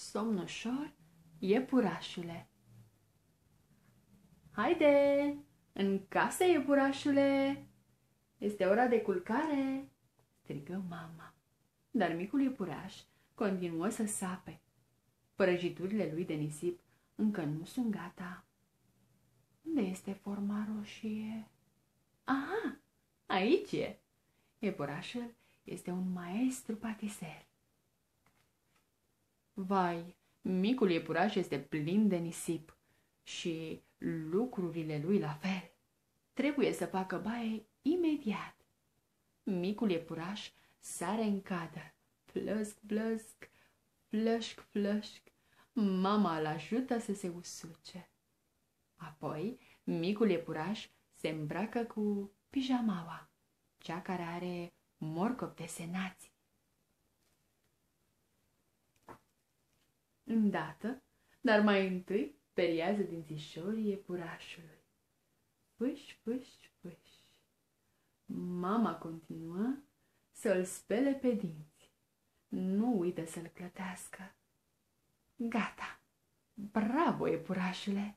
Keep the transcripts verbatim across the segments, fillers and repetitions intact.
Somn ușor, iepurașule. Haide, în casă, iepurașule! Este ora de culcare, strigă mama. Dar micul iepuraș continuă să sape. Prăjiturile lui de nisip încă nu sunt gata. Unde este forma roșie? Aha, aici e! Iepurașul este un maestru patiser. Vai, micul iepuraș este plin de nisip și lucrurile lui la fel. Trebuie să facă baie imediat. Micul iepuraș sare în cadă. Plăsc, plăsc, flășc, flășc. Mama îl ajută să se usuce. Apoi, micul iepuraș se îmbracă cu pijamaua, cea care are morcovi desenați. Îndată, dar mai întâi periază dințișorii iepurașului. Pâș, pâș, pâș. Mama continuă să-l spele pe dinți. Nu uită să-l clătească. Gata! Bravo, iepurașule!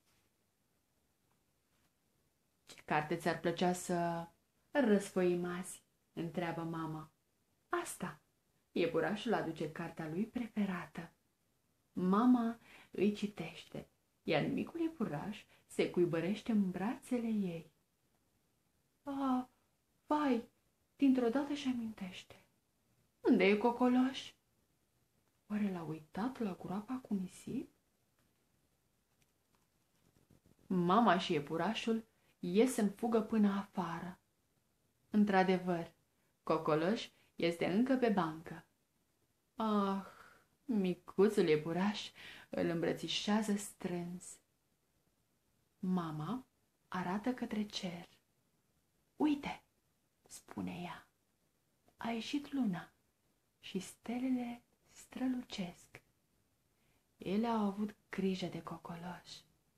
Ce carte ți-ar plăcea să răsfoim azi? Întreabă mama. Asta! Iepurașul aduce cartea lui preferată. Mama îi citește, iar micul iepuraș se cuibărește în brațele ei. A, vai, dintr-o dată își amintește. Unde e Cocoloș? Oare l-a uitat la groapa cu nisip? Mama și iepurașul ies în fugă până afară. Într-adevăr, Cocoloș este încă pe bancă. Ah, micuțul iepuraș îl îmbrățișează strâns. Mama arată către cer. Uite, spune ea, a ieșit luna și stelele strălucesc. Ele au avut grijă de Cocoloș.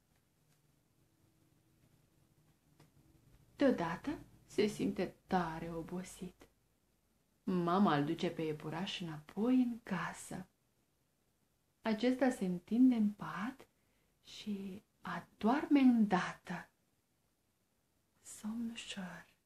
Deodată se simte tare obosit. Mama îl duce pe iepuraș înapoi în casă. Acesta se întinde în pat și addoarme îndată. Somn ușor.